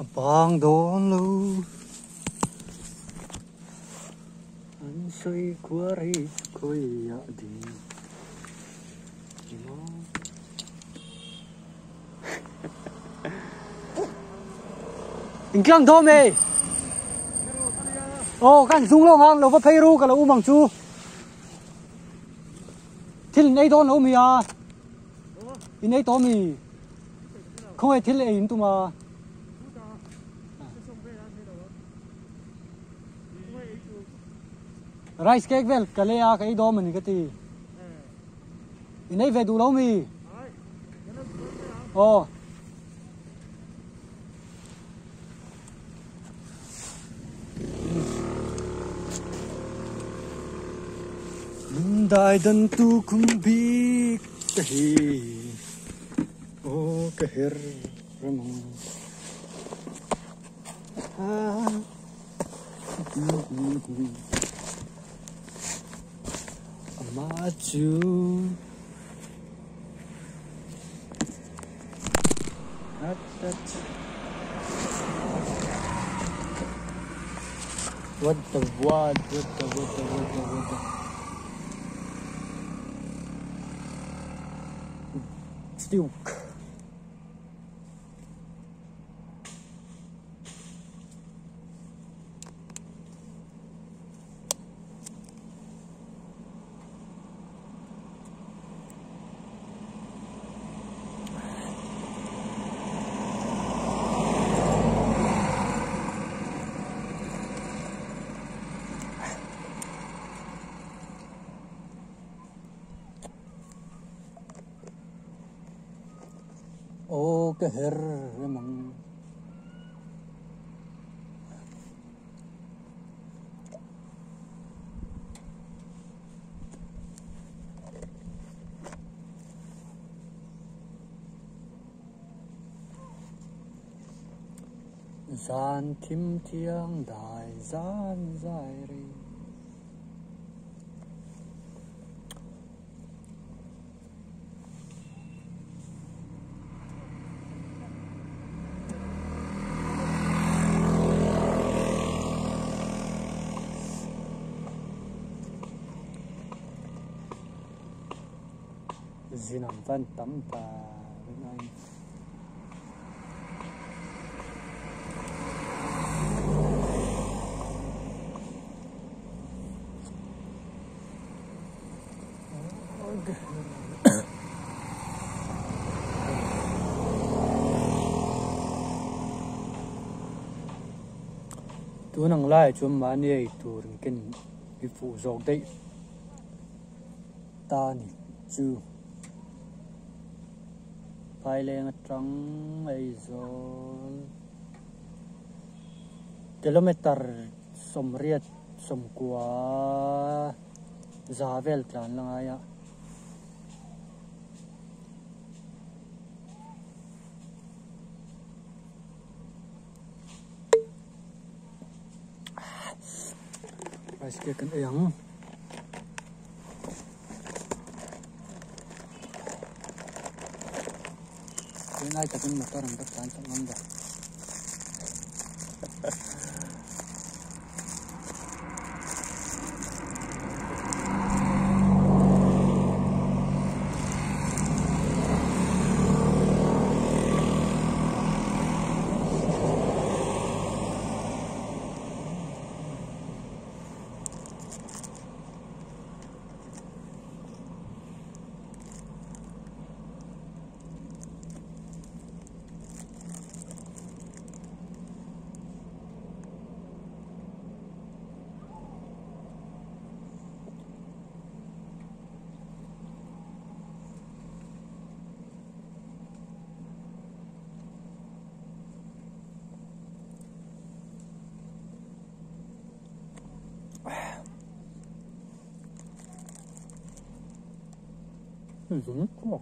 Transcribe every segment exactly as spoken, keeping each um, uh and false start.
bang đón lưu anh say qua đi coi ya đi in klang thom e ô kan dung lo ngang lo va pheiru ka lo umang chu thil nei don lo mi a in nei to mi không ai thil e in tu ma rice cake vel ka le a kai do mani ka ti in nei ve du lo mi ô đại đan tu kum bi ka hi o ka her ramong ha ama chu at at what the what what the what the what the what the Duke. Ô cái her mong gian thim thiêng đại gian dài ri zinam van tam ta bên anh tu nang lai chum ma ni tur ken bi fu zok dei ta ni chu phai lên trắng ấy rồi km sum riết sum qua giá vel tràn lang ai ạ rice cake kan ayang Nay tập trung một cái rừng đất tràn trong năm rồi. Dùng nước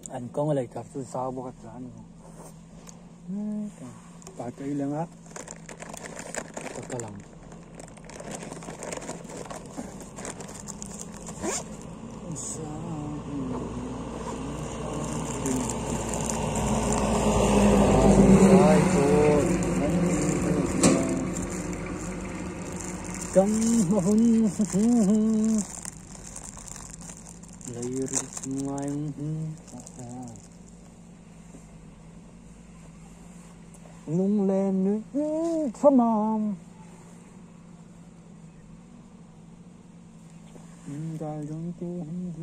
anh có lại cả sự sao bốc tràn bà cây lên á tất cả lòng cầm hôn lấy rít ngoài lung lên nước phá mòm ta giống tu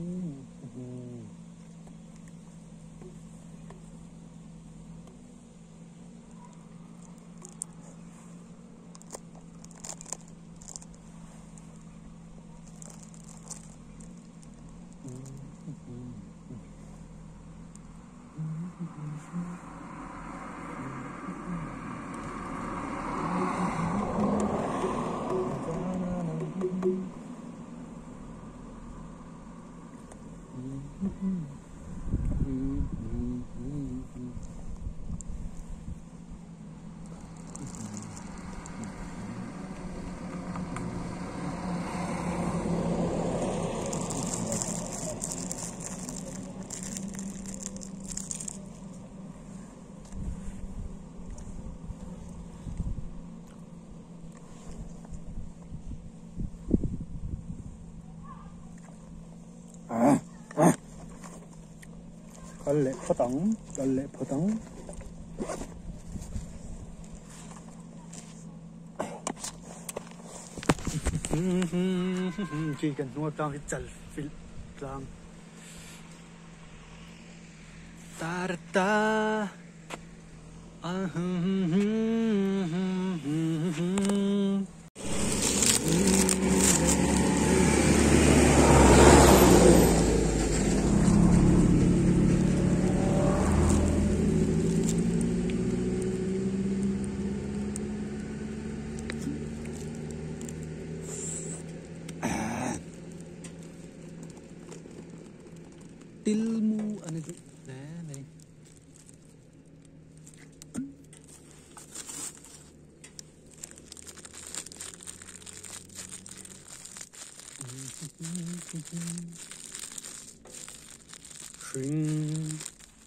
lệ phá tống lệ phá tống chỉ cần nuôi trong cái chật phil làm ta ta ah ilmu ano itu nah nih Shring.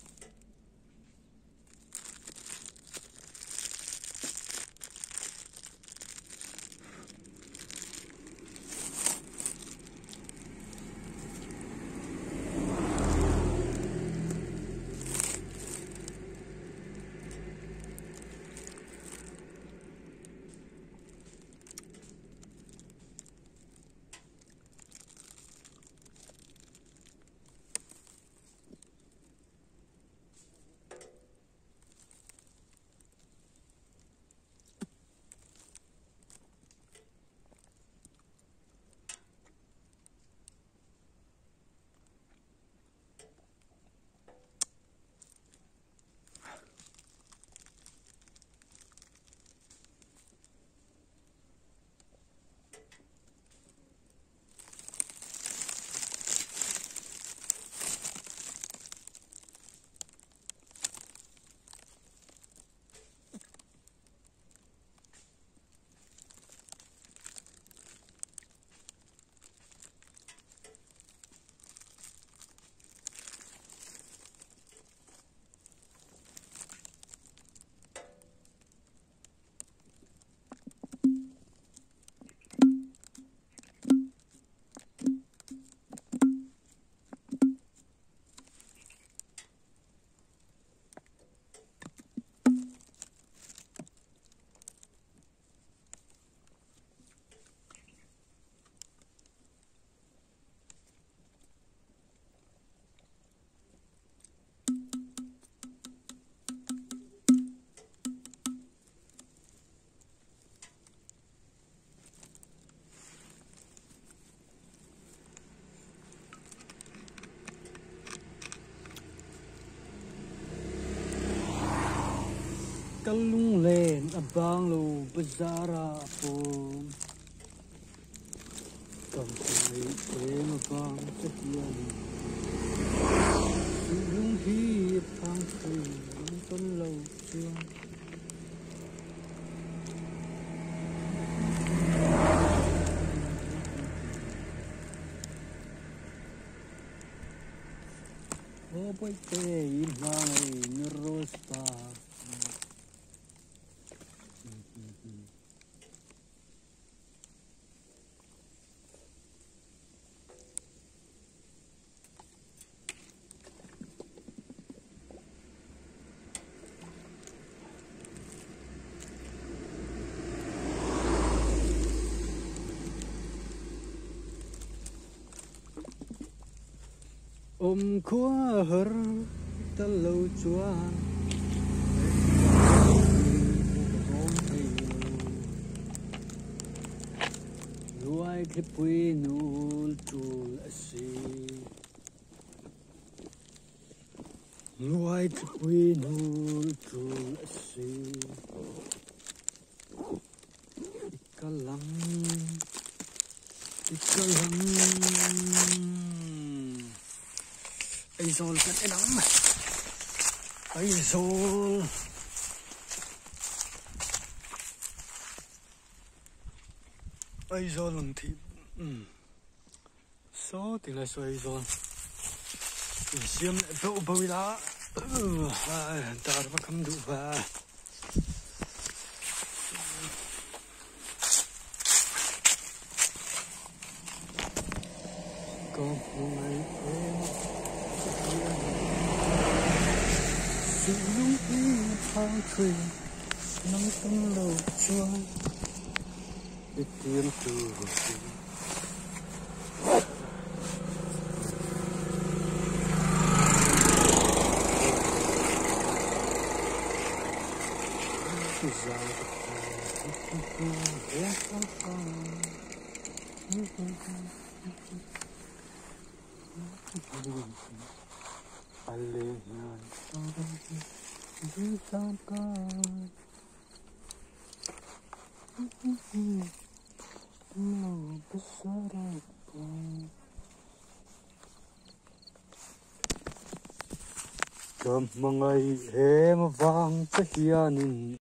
Kalung len abang lo bazara po kampai em abang setian sulung hi phang thủy nắng tuấn lâu chưa ô bôi tê im mai nros pa ôm khóa hở ta lâu chúa nuôi cái bụi nul chul asi nuôi cái bụi nul chul asi ikalang ikalang ai rồi cái cái nắng ai rồi ai rồi lần thì số thì là số ai rồi xem lại bộ bầu đá ta đã bắt cầm đủ và có ngày sự lung tung phang thủy nắng tuấn lâu chưa để tìm từ Cầm ngày em vang cho hiền